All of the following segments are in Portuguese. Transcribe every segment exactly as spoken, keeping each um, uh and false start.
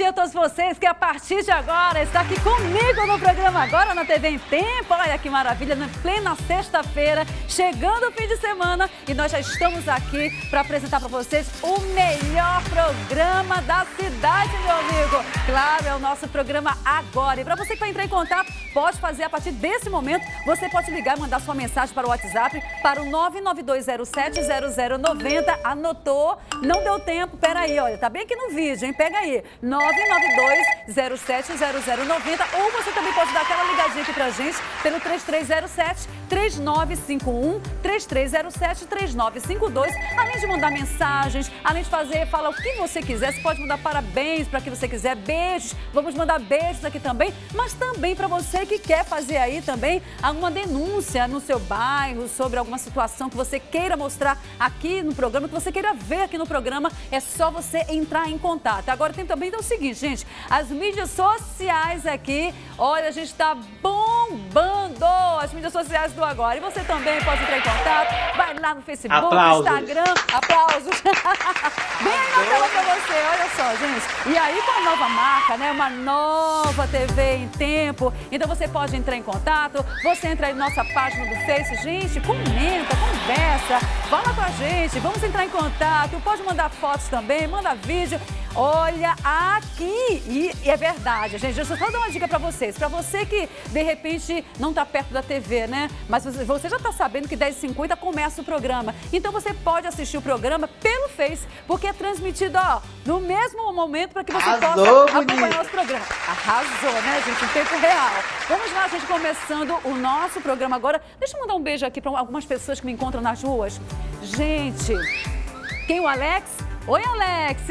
dia a todos vocês que a partir de agora está aqui comigo no programa Agora na T V em Tempo. Olha que maravilha, na plena sexta-feira, chegando o fim de semana e nós já estamos aqui para apresentar para vocês o melhor programa da cidade, meu amigo. Claro, é o nosso programa Agora. E para você que vai entrar em contato, pode fazer a partir desse momento, você pode ligar e mandar sua mensagem para o WhatsApp para o nove nove dois zero sete zero zero nove zero. Anotou? Não deu tempo? Peraí, olha, tá bem aqui no vídeo, hein? Pega aí, nove nove dois zero sete zero zero nove zero, ou você também pode dar aquela ligadinha aqui pra gente pelo três três zero sete, três nove cinco um, três três zero sete, três nove cinco dois, além de mandar mensagens, além de fazer, falar o que você quiser, você pode mandar parabéns para quem você quiser, beijos, vamos mandar beijos aqui também, mas também para você que quer fazer aí também alguma denúncia no seu bairro sobre alguma situação que você queira mostrar aqui no programa, que você queira ver aqui no programa, é só você entrar em contato. Agora tem também então, o seguinte, gente, as mídias sociais aqui, olha, a gente está bombando as mídias sociais do Agora. E você também pode entrar em contato, vai lá no Facebook, Aplausos. Instagram, aplausos. Bem aí na tela pra você, olha só, gente. E aí com a nova marca, né, uma nova T V em Tempo, então você pode entrar em contato, você entra aí na nossa página do Face, gente, comenta, conversa, fala com a gente, vamos entrar em contato, pode mandar fotos também, manda vídeo. Olha aqui, e, e é verdade, gente, deixa eu só dar uma dica pra vocês, pra você que de repente não tá perto da T V, né, mas você, você já tá sabendo que dez e cinquenta começa o programa, então você pode assistir o programa pelo Face, porque é transmitido, ó, no mesmo momento para que você Arrasou, possa bonito. acompanhar os programas. Arrasou, né, gente, em tempo real. Vamos lá, gente, começando o nosso programa agora. Deixa eu mandar um beijo aqui para algumas pessoas que me encontram nas ruas. Gente, quem? O Alex? Oi, Alex!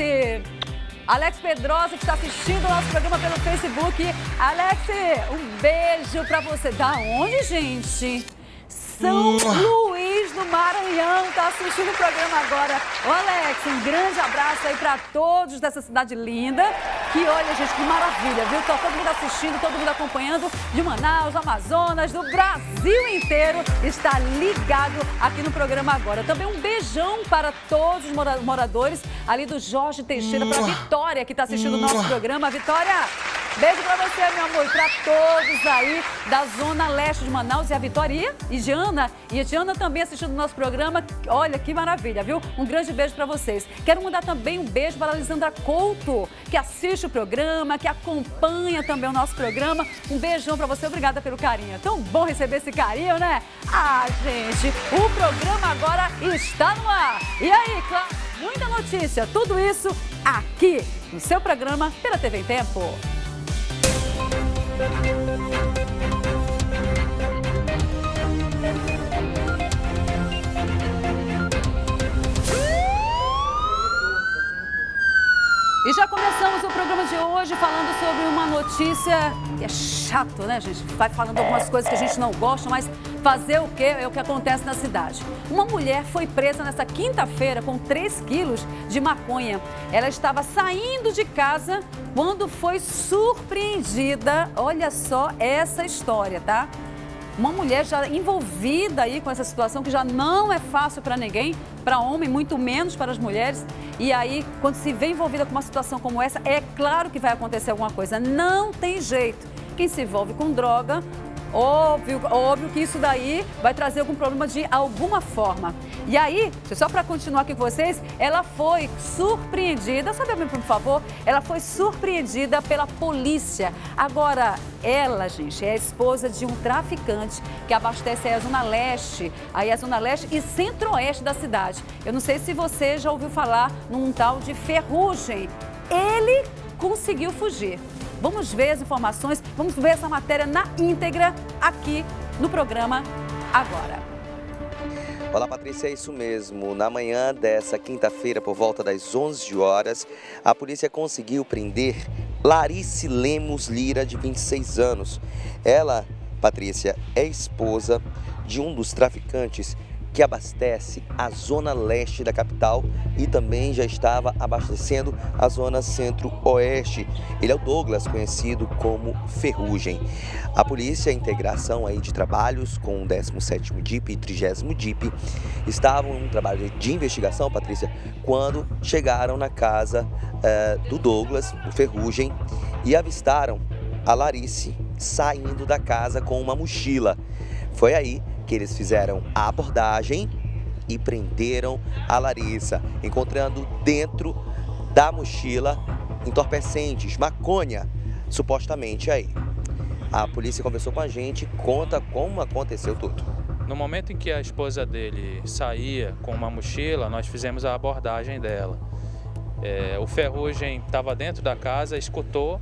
Alex Pedrosa, que está assistindo o nosso programa pelo Facebook. Alex, um beijo pra você. Da onde, gente? São Luís do Maranhão, tá assistindo o programa agora. Ô, Alex, um grande abraço aí pra todos dessa cidade linda. Que olha, gente, que maravilha, viu? Tá todo mundo assistindo, todo mundo acompanhando de Manaus, Amazonas, do Brasil inteiro. Está ligado aqui no programa Agora. Também um beijão para todos os mora- moradores ali do Jorge Teixeira, pra Vitória, que tá assistindo o nosso programa. Vitória, beijo pra você, meu amor, e pra todos aí da Zona Leste de Manaus. E a Vitória e Diana, e a Diana também assistindo o nosso programa. Olha, que maravilha, viu? Um grande beijo pra vocês. Quero mandar também um beijo para a Lisandra Couto, que assiste o programa, que acompanha também o nosso programa. Um beijão pra você, obrigada pelo carinho. É tão bom receber esse carinho, né? Ah, gente, o programa agora está no ar. E aí, claro, muita notícia, tudo isso aqui no seu programa pela T V em Tempo. E já começamos o programa de hoje falando sobre uma notícia que é chato, né, gente? Vai falando algumas coisas que a gente não gosta, mas fazer o quê? É o que acontece na cidade. Uma mulher foi presa nesta quinta-feira com três quilos de maconha. Ela estava saindo de casa quando foi surpreendida. Olha só essa história, tá? Uma mulher já envolvida aí com essa situação que já não é fácil para ninguém, para homem, muito menos para as mulheres. E aí, quando se vê envolvida com uma situação como essa, é claro que vai acontecer alguma coisa. Não tem jeito. Quem se envolve com droga, óbvio, óbvio que isso daí vai trazer algum problema de alguma forma. E aí, só para continuar aqui com vocês, ela foi surpreendida, sobe pra mim, por favor, ela foi surpreendida pela polícia. Agora, ela, gente, é a esposa de um traficante que abastece aí a Zona Leste, aí a Zona Leste e Centro-Oeste da cidade. Eu não sei se você já ouviu falar num tal de Ferrugem. Ele conseguiu fugir. Vamos ver as informações, vamos ver essa matéria na íntegra aqui no programa Agora. Olá, Patrícia, é isso mesmo. Na manhã dessa quinta-feira, por volta das onze horas, a polícia conseguiu prender Larice Lemos Lira, de vinte e seis anos. Ela, Patrícia, é esposa de um dos traficantes que abastece a zona leste da capital e também já estava abastecendo a zona centro-oeste. Ele é o Douglas, conhecido como Ferrugem. A polícia, a integração aí de trabalhos com o décimo sétimo D I P e trigésimo D I P, estavam em um trabalho de investigação, Patrícia, quando chegaram na casa uh, do Douglas, o Ferrugem, e avistaram a Larice saindo da casa com uma mochila. Foi aí que eles fizeram a abordagem e prenderam a Larissa, encontrando dentro da mochila entorpecentes, maconha, supostamente aí. A polícia conversou com a gente, conta como aconteceu tudo. No momento em que a esposa dele saía com uma mochila, nós fizemos a abordagem dela. É, o Ferrugem estava dentro da casa, escutou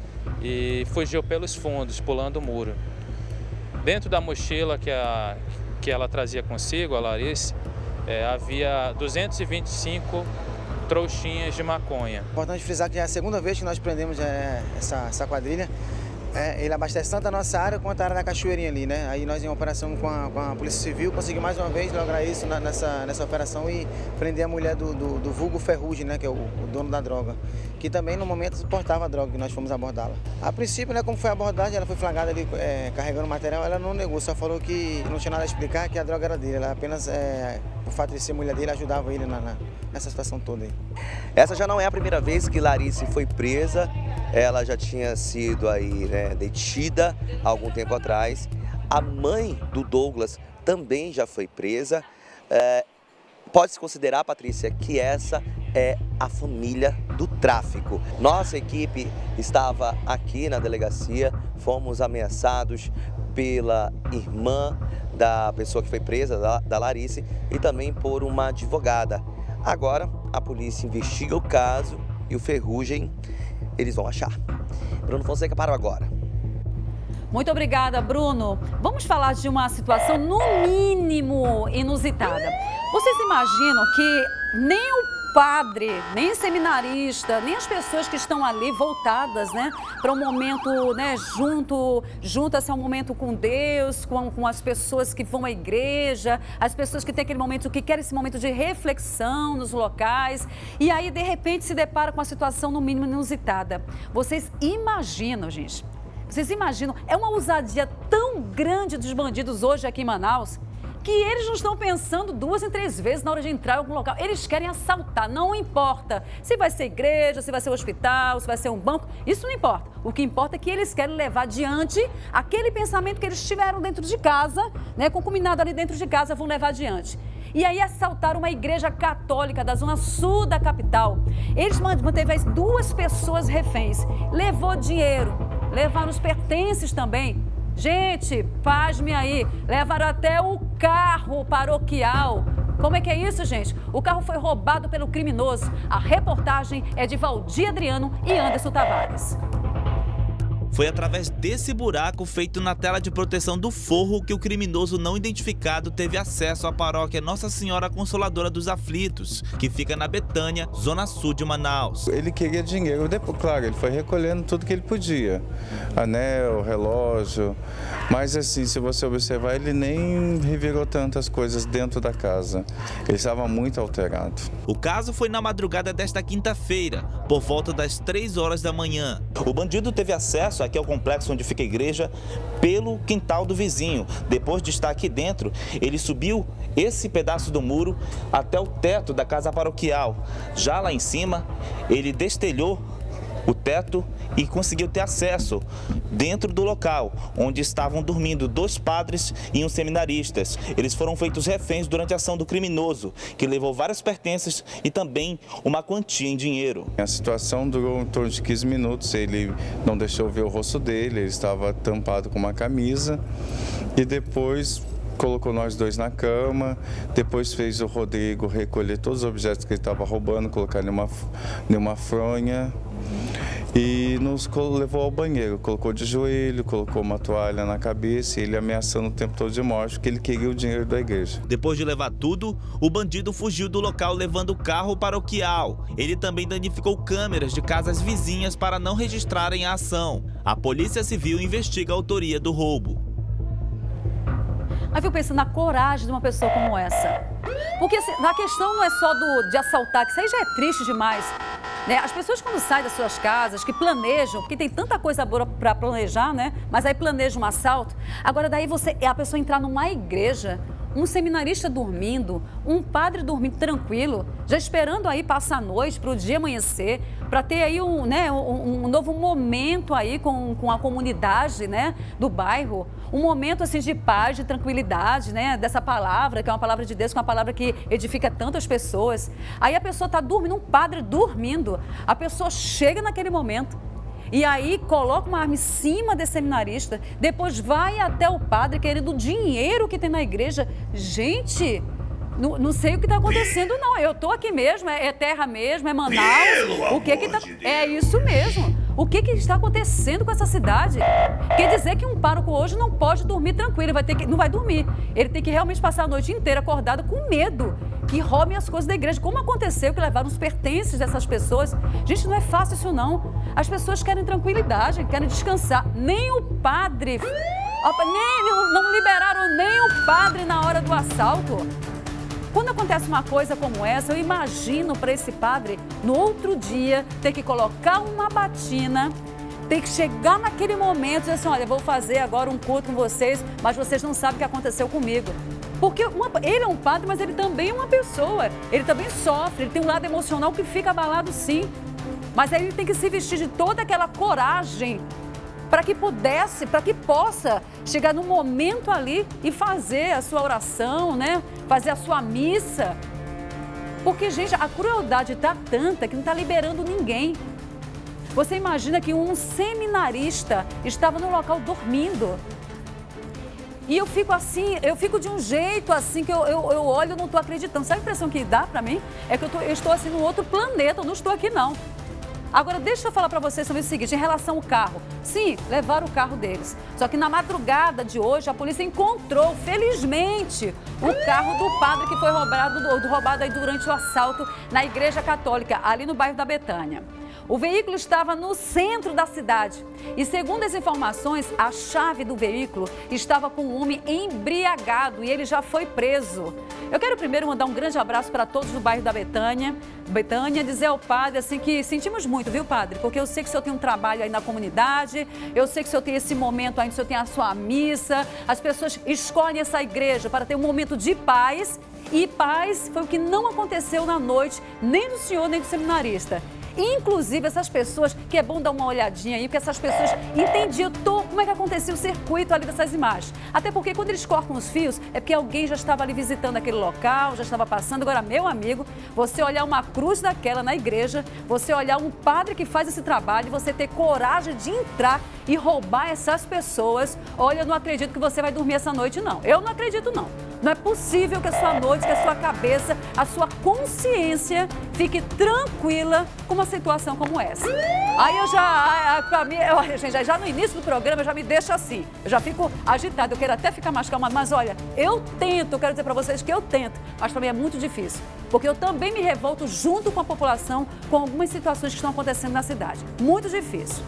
e fugiu pelos fundos, pulando o muro. Dentro da mochila que, a, que ela trazia consigo, a Larice, é, havia duzentos e vinte e cinco trouxinhas de maconha. Importante frisar que é a segunda vez que nós prendemos é, essa, essa quadrilha. É, ele abastece tanto a nossa área quanto a área da Cachoeirinha ali, né? Aí nós, em operação com a, com a Polícia Civil, conseguimos mais uma vez lograr isso na, nessa, nessa operação e prender a mulher do, do, do vulgo Ferrugem, né? Que é o, o dono da droga, que também no momento portava a droga que nós fomos abordá-la. A princípio, né, como foi a abordagem, ela foi flagrada ali é, carregando material, ela não negou, só falou que não tinha nada a explicar, que a droga era dele. Ela apenas, é, por fato de ser mulher dele, ajudava ele na, na, nessa situação toda aí. Essa já não é a primeira vez que Larice foi presa. Ela já tinha sido aí, né, detida há algum tempo atrás. A mãe do Douglas também já foi presa. É, pode-se considerar, Patrícia, que essa é a família do tráfico. Nossa equipe estava aqui na delegacia, fomos ameaçados pela irmã da pessoa que foi presa, da, da Larice, e também por uma advogada. Agora, a polícia investiga o caso e o Ferrugem eles vão achar. Bruno Fonseca, para agora. Muito obrigada, Bruno. Vamos falar de uma situação, no mínimo, inusitada. Vocês imaginam que nem o padre, nem seminarista, nem as pessoas que estão ali voltadas, né, para um momento, né, junto, juntas a um momento com Deus, com, com as pessoas que vão à igreja, as pessoas que têm aquele momento, que querem esse momento de reflexão nos locais, e aí, de repente, se depara com uma situação, no mínimo, inusitada. Vocês imaginam, gente, vocês imaginam, é uma ousadia tão grande dos bandidos hoje aqui em Manaus, que eles não estão pensando duas em três vezes na hora de entrar em algum local. Eles querem assaltar, não importa se vai ser igreja, se vai ser hospital, se vai ser um banco, isso não importa. O que importa é que eles querem levar adiante aquele pensamento que eles tiveram dentro de casa, né, concominado ali dentro de casa, vão levar adiante. E aí assaltaram uma igreja católica da zona sul da capital. Eles manteram as duas pessoas reféns, levou dinheiro, levaram os pertences também. Gente, pasme aí, levaram até o carro paroquial. Como é que é isso, gente? O carro foi roubado pelo criminoso. A reportagem é de Valdir Adriano e Anderson Tavares. Foi através desse buraco feito na tela de proteção do forro que o criminoso não identificado teve acesso à paróquia Nossa Senhora Consoladora dos Aflitos, que fica na Betânia, zona sul de Manaus. Ele queria dinheiro, depois, claro, ele foi recolhendo tudo que ele podia, anel, relógio, mas assim, se você observar, ele nem revirou tantas coisas dentro da casa, ele estava muito alterado. O caso foi na madrugada desta quinta-feira, por volta das três horas da manhã. O bandido teve acesso aqui ao complexo onde fica a igreja pelo quintal do vizinho. Depois de estar aqui dentro, ele subiu esse pedaço do muro até o teto da casa paroquial. Já lá em cima, ele destelhou o teto e conseguiu ter acesso dentro do local onde estavam dormindo dois padres e uns seminaristas. Eles foram feitos reféns durante a ação do criminoso, que levou várias pertences e também uma quantia em dinheiro. A situação durou em torno de quinze minutos, ele não deixou ver o rosto dele, ele estava tampado com uma camisa e depois colocou nós dois na cama, depois fez o Rodrigo recolher todos os objetos que ele estava roubando, colocar em uma, em uma fronha e nos levou ao banheiro, colocou de joelho, colocou uma toalha na cabeça e ele ameaçando o tempo todo de morte, porque ele queria o dinheiro da igreja. Depois de levar tudo, o bandido fugiu do local levando o carro paroquial. Ele também danificou câmeras de casas vizinhas para não registrarem a ação. A Polícia Civil investiga a autoria do roubo. Mas eu penso na coragem de uma pessoa como essa. Porque assim, a questão não é só do, de assaltar, que isso aí já é triste demais. Né? As pessoas quando saem das suas casas, que planejam, porque tem tanta coisa boa para planejar, né? Mas aí planejam um assalto. Agora daí você, é a pessoa entrar numa igreja um seminarista dormindo, um padre dormindo tranquilo, já esperando aí passar a noite para o dia amanhecer, para ter aí um, né, um, um novo momento aí com, com a comunidade, né, do bairro, um momento assim de paz, de tranquilidade, né, dessa palavra, que é uma palavra de Deus, que é uma palavra que edifica tantas pessoas. Aí a pessoa está dormindo, um padre dormindo, a pessoa chega naquele momento, e aí coloca uma arma em cima desse seminarista, depois vai até o padre querendo o dinheiro que tem na igreja. Gente, não, não sei o que está acontecendo não, eu estou aqui mesmo, é, é terra mesmo, é Manaus, o que que tá, é isso mesmo. O que que está acontecendo com essa cidade? Quer dizer que um pároco hoje não pode dormir tranquilo, ele vai ter que, não vai dormir, ele tem que realmente passar a noite inteira acordado com medo que roubem as coisas da igreja, como aconteceu que levaram os pertences dessas pessoas. Gente, não é fácil isso não. As pessoas querem tranquilidade, querem descansar. Nem o padre, nem, não liberaram nem o padre na hora do assalto. Quando acontece uma coisa como essa, eu imagino para esse padre, no outro dia, ter que colocar uma batina, ter que chegar naquele momento e dizer assim, olha, vou fazer agora um culto com vocês, mas vocês não sabem o que aconteceu comigo. Porque uma, ele é um padre, mas ele também é uma pessoa, ele também sofre, ele tem um lado emocional que fica abalado sim. Mas aí ele tem que se vestir de toda aquela coragem para que pudesse, para que possa chegar no momento ali e fazer a sua oração, né? Fazer a sua missa. Porque, gente, a crueldade está tanta que não está liberando ninguém. Você imagina que um seminarista estava no local dormindo. E eu fico assim, eu fico de um jeito assim que eu, eu, eu olho e não estou acreditando. Sabe a impressão que dá para mim? É que eu, tô, eu estou assim num outro planeta, eu não estou aqui não. Agora, deixa eu falar para vocês sobre o seguinte, em relação ao carro. Sim, levaram o carro deles. Só que na madrugada de hoje, a polícia encontrou, felizmente, o carro do padre que foi roubado, roubado aí durante o assalto na Igreja Católica, ali no bairro da Betânia. O veículo estava no centro da cidade e, segundo as informações, a chave do veículo estava com um homem embriagado e ele já foi preso. Eu quero primeiro mandar um grande abraço para todos do bairro da Betânia. Betânia, dizer ao padre assim que sentimos muito, viu, padre? Porque eu sei que o senhor tem um trabalho aí na comunidade, eu sei que o senhor tem esse momento aí, o senhor tem a sua missa, as pessoas escolhem essa igreja para ter um momento de paz e paz foi o que não aconteceu na noite, nem do senhor, nem do seminarista. Inclusive essas pessoas, que é bom dar uma olhadinha aí, porque essas pessoas entendiam todo, como é que acontecia o circuito ali dessas imagens. Até porque quando eles cortam os fios, é porque alguém já estava ali visitando aquele local, já estava passando. Agora, meu amigo, você olhar uma cruz daquela na igreja, você olhar um padre que faz esse trabalho, você ter coragem de entrar e roubar essas pessoas, olha, eu não acredito que você vai dormir essa noite, não. Eu não acredito, não. Não é possível que a sua noite, que a sua cabeça, a sua consciência fique tranquila com uma situação como essa. Aí eu já, pra mim, eu, gente, já no início do programa, já me deixa assim. Eu já fico agitada, eu quero até ficar mais calma, mas olha, eu tento, eu quero dizer pra vocês que eu tento, mas pra mim é muito difícil. Porque eu também me revolto junto com a população com algumas situações que estão acontecendo na cidade. Muito difícil.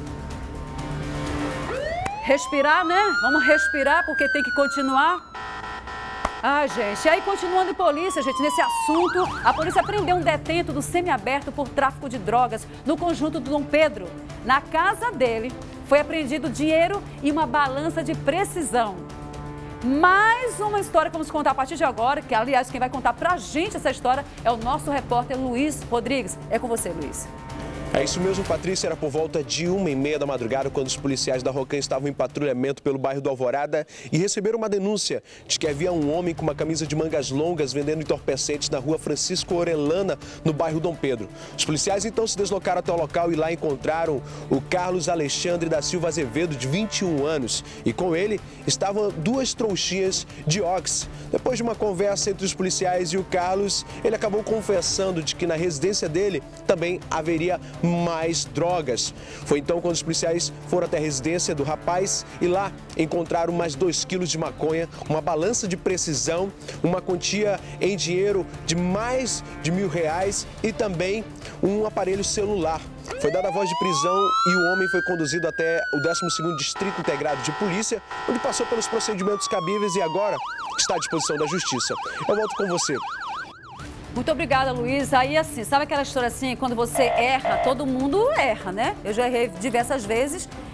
Respirar, né? Vamos respirar, porque tem que continuar. Ah, gente, e aí continuando em polícia, gente, nesse assunto, a polícia prendeu um detento do semiaberto por tráfico de drogas no conjunto do Dom Pedro. Na casa dele foi apreendido dinheiro e uma balança de precisão. Mais uma história que vamos contar a partir de agora, que aliás quem vai contar pra gente essa história é o nosso repórter Luiz Rodrigues. É com você, Luiz. É isso mesmo, Patrícia. Era por volta de uma e meia da madrugada quando os policiais da Rocan estavam em patrulhamento pelo bairro do Alvorada e receberam uma denúncia de que havia um homem com uma camisa de mangas longas vendendo entorpecentes na rua Francisco Orellana, no bairro Dom Pedro. Os policiais então se deslocaram até o local e lá encontraram o Carlos Alexandre da Silva Azevedo, de vinte e um anos, e com ele estavam duas trouxinhas de ox. Depois de uma conversa entre os policiais e o Carlos, ele acabou confessando de que na residência dele também haveria mais drogas. Foi então quando os policiais foram até a residência do rapaz e lá encontraram mais dois quilos de maconha, uma balança de precisão, uma quantia em dinheiro de mais de mil reais e também um aparelho celular. Foi dada a voz de prisão e o homem foi conduzido até o décimo segundo Distrito Integrado de Polícia, onde passou pelos procedimentos cabíveis e agora está à disposição da Justiça. Eu volto com você. Muito obrigada, Luiz. Aí, assim, sabe aquela história assim, quando você erra, todo mundo erra, né? Eu já errei diversas vezes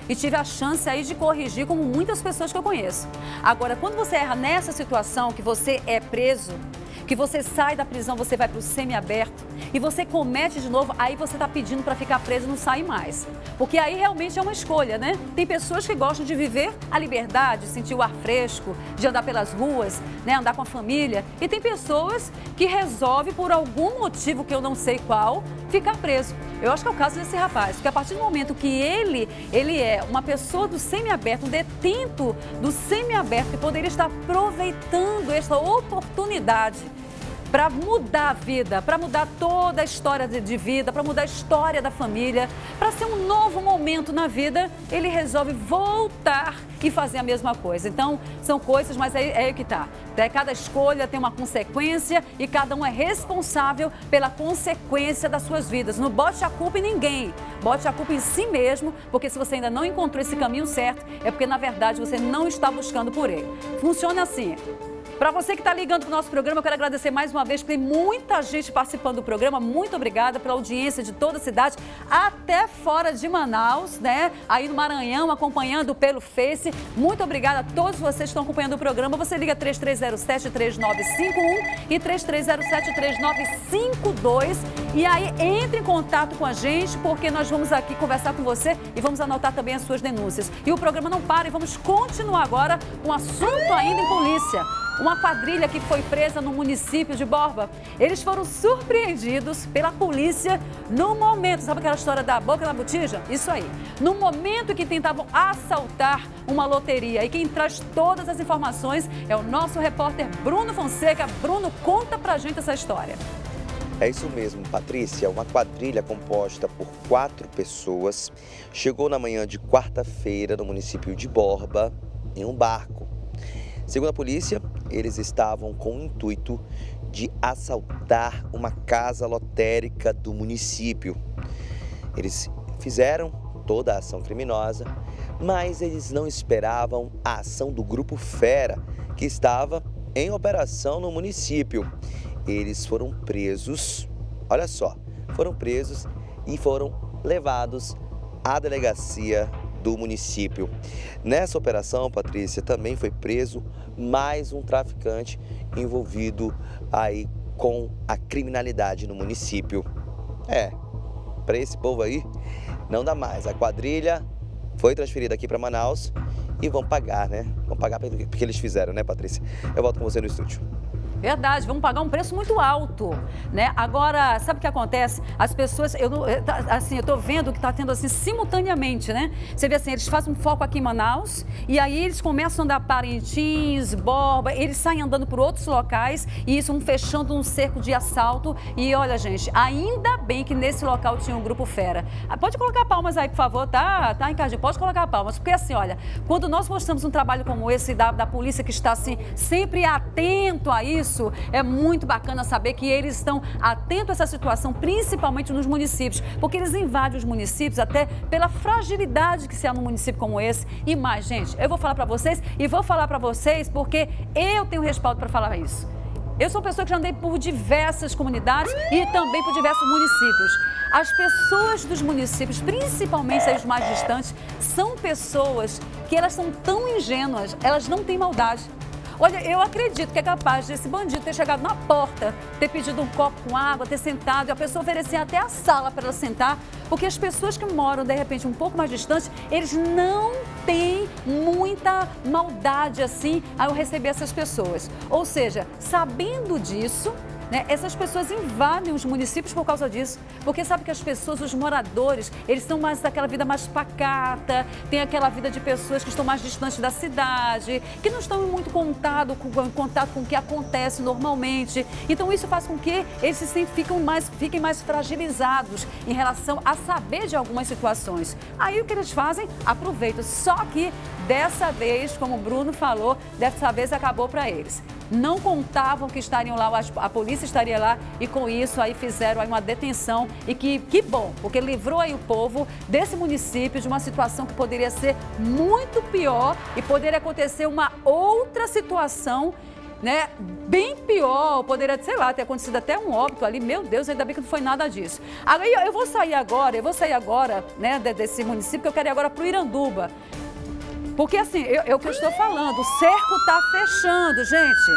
e tive a chance aí de corrigir, como muitas pessoas que eu conheço. Agora, quando você erra nessa situação, que você é preso, que você sai da prisão, você vai para o semiaberto e você comete de novo, aí você está pedindo para ficar preso e não sair mais. Porque aí realmente é uma escolha, né? Tem pessoas que gostam de viver a liberdade, sentir o ar fresco, de andar pelas ruas, né? Andar com a família. E tem pessoas que resolvem, por algum motivo que eu não sei qual, ficar preso. Eu acho que é o caso desse rapaz, porque a partir do momento que ele, ele é uma pessoa do semiaberto, um detento do semiaberto, que poderia estar aproveitando esta oportunidade para mudar a vida, para mudar toda a história de, de vida, para mudar a história da família, para ser um novo momento na vida, ele resolve voltar e fazer a mesma coisa. Então, são coisas, mas é, é aí que tá. Cada escolha tem uma consequência e cada um é responsável pela consequência das suas vidas. Não bote a culpa em ninguém, bote a culpa em si mesmo, porque se você ainda não encontrou esse caminho certo, é porque, na verdade, você não está buscando por ele. Funciona assim. Para você que está ligando para o nosso programa, eu quero agradecer mais uma vez, porque tem muita gente participando do programa. Muito obrigada pela audiência de toda a cidade, até fora de Manaus, né? Aí no Maranhão, acompanhando pelo Face. Muito obrigada a todos vocês que estão acompanhando o programa. Você liga três três zero sete, três nove cinco um e três três zero sete, três nove cinco dois. E aí, entre em contato com a gente, porque nós vamos aqui conversar com você e vamos anotar também as suas denúncias. E o programa não para e vamos continuar agora com o assunto ainda em polícia. Uma quadrilha que foi presa no município de Borba. Eles foram surpreendidos pela polícia no momento, sabe aquela história da boca na botija? Isso aí. No momento que tentavam assaltar uma loteria. E quem traz todas as informações é o nosso repórter Bruno Fonseca. Bruno, conta pra gente essa história. É isso mesmo, Patrícia. Uma quadrilha composta por quatro pessoas chegou na manhã de quarta-feira no município de Borba em um barco. Segundo a polícia, eles estavam com o intuito de assaltar uma casa lotérica do município. Eles fizeram toda a ação criminosa, mas eles não esperavam a ação do Grupo Fera, que estava em operação no município. Eles foram presos, olha só, foram presos e foram levados à delegacia do município. Nessa operação, Patrícia, também foi preso mais um traficante envolvido aí com a criminalidade no município. É, para esse povo aí não dá mais. A quadrilha foi transferida aqui para Manaus e vão pagar, né? Vão pagar pelo que eles fizeram, né, Patrícia? Eu volto com você no estúdio. Verdade, vamos pagar um preço muito alto, né? Agora, sabe o que acontece? As pessoas, eu assim, eu tô vendo que tá tendo assim simultaneamente, né? Você vê assim, eles fazem um foco aqui em Manaus e aí eles começam a andar Parintins, Borba, eles saem andando por outros locais e isso vão fechando um cerco de assalto. E olha, gente, ainda bem que nesse local tinha um Grupo Fera. Pode colocar palmas aí, por favor, tá? Tá, Ricardinho? Pode colocar palmas, porque assim, olha, quando nós mostramos um trabalho como esse da, da polícia que está assim sempre atento a isso, Isso é muito bacana saber que eles estão atentos a essa situação, principalmente nos municípios, porque eles invadem os municípios até pela fragilidade que se há num município como esse. E mais, gente, eu vou falar para vocês e vou falar para vocês porque eu tenho respaldo para falar isso. Eu sou uma pessoa que já andei por diversas comunidades e também por diversos municípios. As pessoas dos municípios, principalmente os mais distantes, são pessoas que elas são tão ingênuas, elas não têm maldade. Olha, eu acredito que é capaz desse bandido ter chegado na porta, ter pedido um copo com água, ter sentado e a pessoa oferecer até a sala para ela sentar, porque as pessoas que moram, de repente, um pouco mais distantes, eles não têm muita maldade assim ao receber essas pessoas. Ou seja, sabendo disso, né, essas pessoas invadem os municípios por causa disso, porque sabe que as pessoas, os moradores, eles estão mais daquela vida mais pacata, tem aquela vida de pessoas que estão mais distantes da cidade, que não estão em muito contato com, em contato com o que acontece normalmente. Então isso faz com que eles se ficam mais, fiquem mais fragilizados em relação a saber de algumas situações. Aí o que eles fazem? Aproveitam. Só que dessa vez, como o Bruno falou, dessa vez acabou para eles. Não contavam que estariam lá, a polícia estaria lá e com isso aí fizeram aí uma detenção e que, que bom, porque livrou aí o povo desse município de uma situação que poderia ser muito pior e poderia acontecer uma outra situação né? Bem pior, poderia, sei lá, ter acontecido até um óbito ali. Meu Deus, ainda bem que não foi nada disso. Aí eu vou sair agora, eu vou sair agora, né, desse município, que eu quero ir agora para o Iranduba. Porque assim, eu, eu que eu estou falando, o cerco está fechando, gente.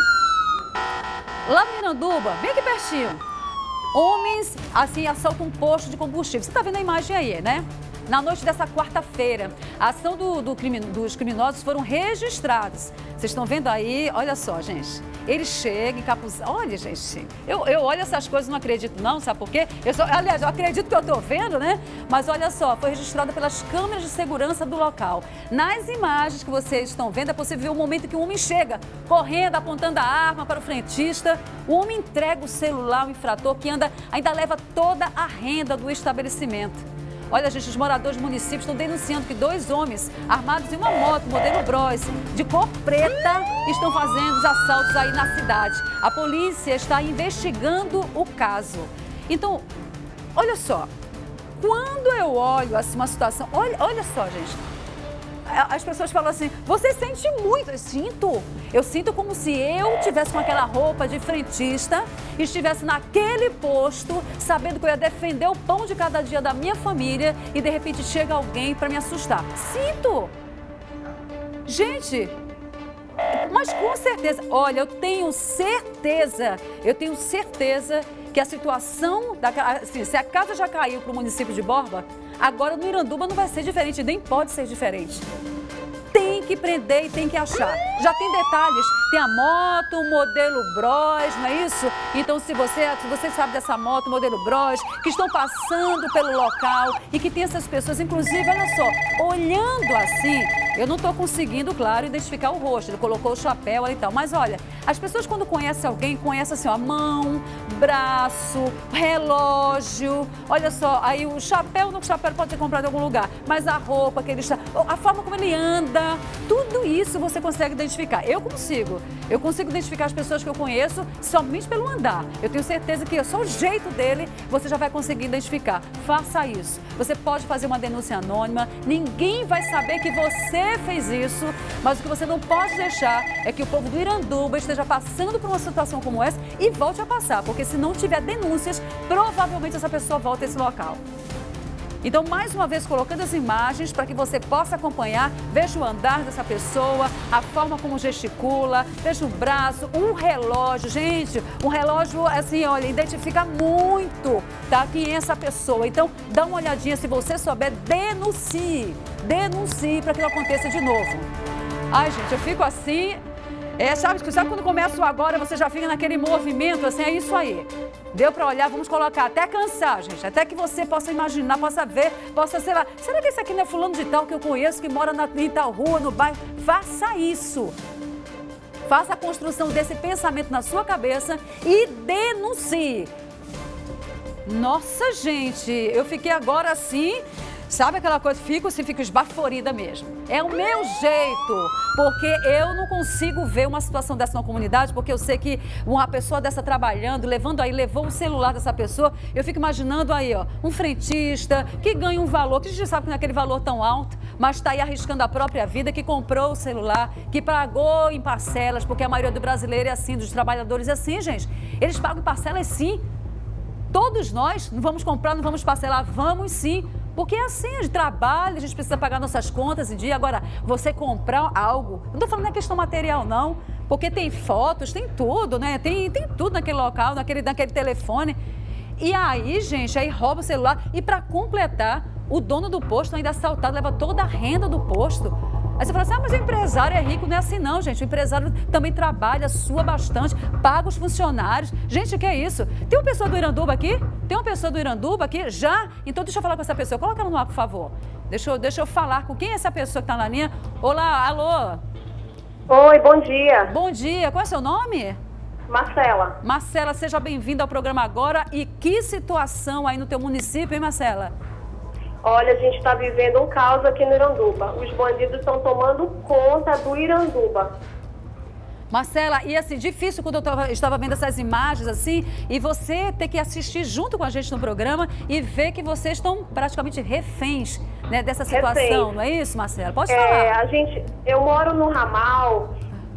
Lá no Iranduba, bem aqui pertinho, homens, assim, assaltam um posto de combustível. Você está vendo a imagem aí, né? Na noite dessa quarta-feira, a ação do, do crime, dos criminosos foram registrados. Vocês estão vendo aí? Olha só, gente. Eles chegam, encapuzados. Olha, gente, eu, eu olho essas coisas e não acredito não, sabe por quê? Eu só, aliás, eu acredito que eu estou vendo, né? Mas olha só, foi registrada pelas câmeras de segurança do local. Nas imagens que vocês estão vendo, é possível ver o momento que o homem chega, correndo, apontando a arma para o frentista. O homem entrega o celular ao infrator, que anda, ainda leva toda a renda do estabelecimento. Olha, gente, os moradores do município estão denunciando que dois homens armados em uma moto, modelo Bros, de cor preta, estão fazendo os assaltos aí na cidade. A polícia está investigando o caso. Então, olha só, quando eu olho assim, uma situação... Olha, olha só, gente. As pessoas falam assim, você sente muito. Eu sinto. Eu sinto como se eu estivesse com aquela roupa de frentista, estivesse naquele posto, sabendo que eu ia defender o pão de cada dia da minha família e de repente chega alguém para me assustar. Sinto. Gente, mas com certeza, olha, eu tenho certeza, eu tenho certeza que a situação, da, assim, se a casa já caiu para o município de Borba, agora no Iranduba não vai ser diferente, nem pode ser diferente. Tem que prender e tem que achar. Já tem detalhes, tem a moto, o modelo Bros, não é isso? Então, se você, se você sabe dessa moto, modelo Bros, que estão passando pelo local e que tem essas pessoas, inclusive, olha só, olhando assim, eu não estou conseguindo, claro, identificar o rosto. Ele colocou o chapéu ali e tal. Mas olha, as pessoas quando conhecem alguém, conhecem assim, ó, a mão, braço, relógio. Olha só, aí o chapéu, no chapéu pode ter comprado em algum lugar, mas a roupa que ele está, a forma como ele anda, tudo isso você consegue identificar. Eu consigo. Eu consigo identificar as pessoas que eu conheço somente pelo andar. Eu tenho certeza que só o jeito dele você já vai conseguir identificar. Faça isso. Você pode fazer uma denúncia anônima, ninguém vai saber que você fez isso, mas o que você não pode deixar é que o povo do Iranduba esteja passando por uma situação como essa e volte a passar, porque se não tiver denúncias, provavelmente essa pessoa volta a esse local. Então, mais uma vez, colocando as imagens para que você possa acompanhar, veja o andar dessa pessoa, a forma como gesticula, veja o braço, um relógio. Gente, um relógio, assim, olha, identifica muito, tá? Quem é essa pessoa. Então, dá uma olhadinha, se você souber, denuncie. Denuncie para que não aconteça de novo. Ai, gente, eu fico assim... É, sabe, sabe quando começa o agora, você já fica naquele movimento, assim, é isso aí. Deu pra olhar, vamos colocar até cansar, gente. Até que você possa imaginar, possa ver, possa, sei lá, será que esse aqui não é fulano de tal que eu conheço, que mora na, em tal rua, no bairro? Faça isso. Faça a construção desse pensamento na sua cabeça e denuncie. Nossa, gente, eu fiquei agora assim... Sabe aquela coisa, fico assim, fico esbaforida mesmo. É o meu jeito, porque eu não consigo ver uma situação dessa na comunidade, porque eu sei que uma pessoa dessa trabalhando, levando aí, levou o celular dessa pessoa, eu fico imaginando aí, ó, um frentista que ganha um valor, que a gente sabe que não é aquele valor tão alto, mas está aí arriscando a própria vida, que comprou o celular, que pagou em parcelas, porque a maioria do brasileiro é assim, dos trabalhadores é assim, gente. Eles pagam em parcelas sim. Todos nós não vamos comprar, não vamos parcelar, vamos sim. Porque é assim, a gente trabalha, a gente precisa pagar nossas contas em dia. Agora, você comprar algo, não estou falando da questão material, não, porque tem fotos, tem tudo, né? Tem, tem tudo naquele local, naquele, naquele telefone. E aí, gente, aí rouba o celular. E para completar, o dono do posto ainda é assaltado, leva toda a renda do posto. Aí você fala assim, ah, mas o empresário é rico, não é assim não, gente. O empresário também trabalha, sua bastante, paga os funcionários. Gente, o que é isso? Tem uma pessoa do Iranduba aqui? Tem uma pessoa do Iranduba aqui? Já? Então deixa eu falar com essa pessoa. Coloca ela no ar, por favor. Deixa eu, deixa eu falar com quem é essa pessoa que está na linha. Olá, alô? Oi, bom dia. Bom dia. Qual é o seu nome? Marcela. Marcela, seja bem-vinda ao programa agora. E que situação aí no teu município, hein, Marcela? Olha, a gente está vivendo um caos aqui no Iranduba. Os bandidos estão tomando conta do Iranduba. Marcela, e assim, difícil quando eu tava, estava vendo essas imagens assim, e você ter que assistir junto com a gente no programa e ver que vocês estão praticamente reféns, né, dessa situação, reféns. Não é isso, Marcela? Pode é, falar. A gente, eu moro no ramal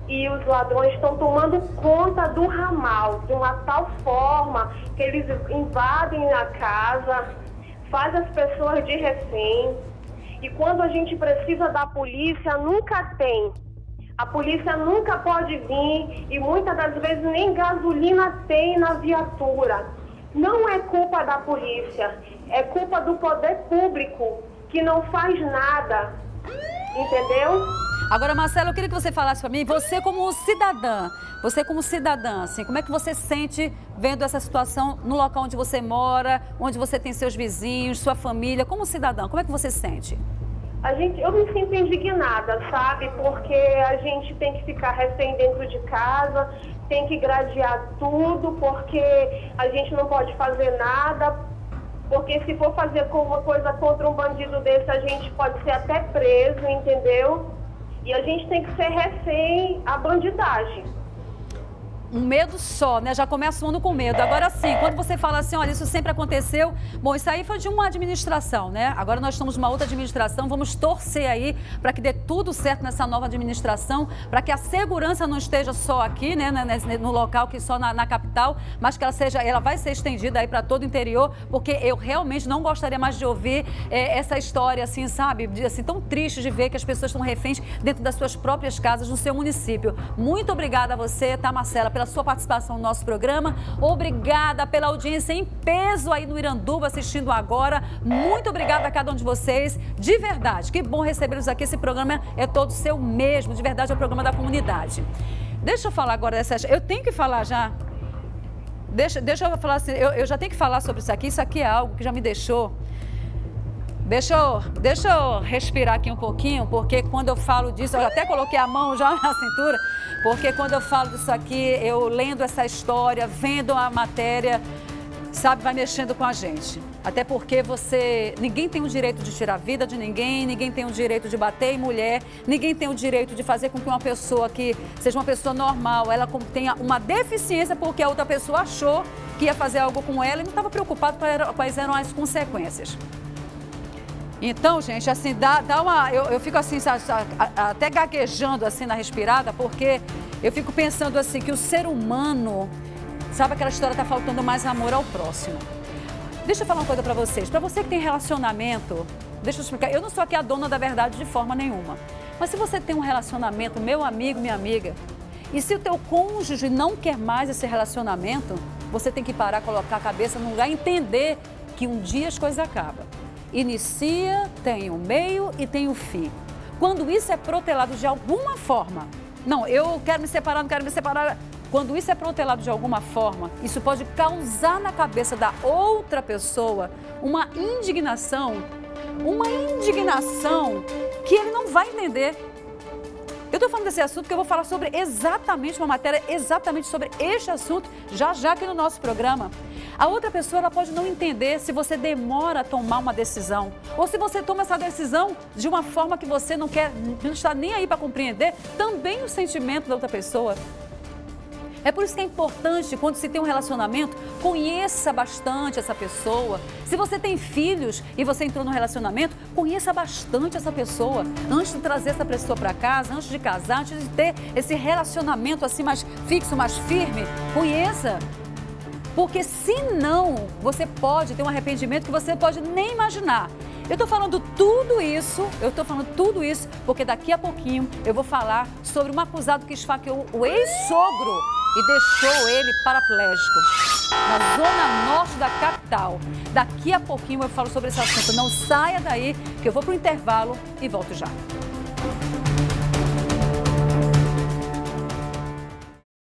e os ladrões estão tomando conta do ramal de uma tal forma que eles invadem a casa, fazem as pessoas de refém. E quando a gente precisa da polícia, nunca tem. A polícia nunca pode vir e muitas das vezes nem gasolina tem na viatura. Não é culpa da polícia, é culpa do poder público, que não faz nada. Entendeu? Agora, Marcela, eu queria que você falasse para mim, você como cidadã, você como cidadã, assim, como é que você sente vendo essa situação no local onde você mora, onde você tem seus vizinhos, sua família, como cidadã, como é que você sente? A gente, eu me sinto indignada, sabe? Porque a gente tem que ficar refém dentro de casa, tem que gradear tudo, porque a gente não pode fazer nada, porque se for fazer alguma coisa contra um bandido desse, a gente pode ser até preso, entendeu? E a gente tem que ser refém à bandidagem. Um medo só, né? Já começa o ano com medo. Agora sim, quando você fala assim, olha, isso sempre aconteceu, bom, isso aí foi de uma administração, né? Agora nós estamos numa outra administração, vamos torcer aí para que dê tudo certo nessa nova administração, para que a segurança não esteja só aqui, né, no local, que só na, na capital, mas que ela seja, ela vai ser estendida aí para todo o interior, porque eu realmente não gostaria mais de ouvir é, essa história, assim, sabe, de, assim, tão triste de ver que as pessoas estão reféns dentro das suas próprias casas, no seu município. Muito obrigada a você, tá, Marcela, pela sua participação no nosso programa. Obrigada pela audiência em peso aí no Iranduba assistindo agora. Muito obrigada a cada um de vocês. De verdade, que bom recebê-los aqui. Esse programa é todo seu mesmo. De verdade, é o programa da comunidade. Deixa eu falar agora dessa... Eu tenho que falar já... Deixa, deixa eu falar assim, eu, eu já tenho que falar sobre isso aqui. Isso aqui é algo que já me deixou... Deixa eu, deixa eu respirar aqui um pouquinho, porque quando eu falo disso, eu até coloquei a mão já na cintura, porque quando eu falo disso aqui, eu lendo essa história, vendo a matéria, sabe, vai mexendo com a gente. Até porque você, ninguém tem o direito de tirar a vida de ninguém, ninguém tem o direito de bater em mulher, ninguém tem o direito de fazer com que uma pessoa que seja uma pessoa normal, ela tenha uma deficiência porque a outra pessoa achou que ia fazer algo com ela e não estava preocupado quais eram as consequências. Então, gente, assim, dá, dá uma... Eu, eu fico assim, até gaguejando assim na respirada, porque eu fico pensando assim, que o ser humano, sabe aquela história, tá faltando mais amor ao próximo. Deixa eu falar uma coisa pra vocês. Pra você que tem relacionamento, deixa eu explicar, eu não sou aqui a dona da verdade de forma nenhuma. Mas se você tem um relacionamento, meu amigo, minha amiga, e se o teu cônjuge não quer mais esse relacionamento, você tem que parar, colocar a cabeça no lugar e entender que um dia as coisas acabam. Inicia, tem o meio e tem o fim. Quando isso é protelado de alguma forma, não, eu quero me separar, não quero me separar. Quando isso é protelado de alguma forma, isso pode causar na cabeça da outra pessoa uma indignação, uma indignação que ele não vai entender. Eu estou falando desse assunto porque eu vou falar sobre exatamente uma matéria, exatamente sobre este assunto, já já aqui no nosso programa. A outra pessoa, ela pode não entender se você demora a tomar uma decisão, ou se você toma essa decisão de uma forma que você não quer, não está nem aí para compreender também o sentimento da outra pessoa. É por isso que é importante, quando se tem um relacionamento, conheça bastante essa pessoa. Se você tem filhos e você entrou no relacionamento, conheça bastante essa pessoa. Antes de trazer essa pessoa para casa, antes de casar, antes de ter esse relacionamento assim mais fixo, mais firme, conheça. Porque senão, você pode ter um arrependimento que você pode nem imaginar. Eu estou falando tudo isso, eu estou falando tudo isso, porque daqui a pouquinho eu vou falar sobre um acusado que esfaqueou o ex-sogro e deixou ele paraplégico, na zona norte da capital. Daqui a pouquinho eu falo sobre esse assunto. Não saia daí, que eu vou para o intervalo e volto já.